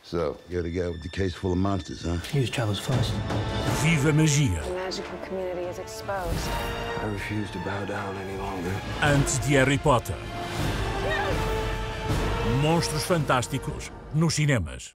So, you're the guy with the case full of monsters, huh? News travels fast. Viva Magia. The magical community is exposed. I refuse to bow down any longer. Antes de Harry Potter. Monstros Fantásticos nos cinemas.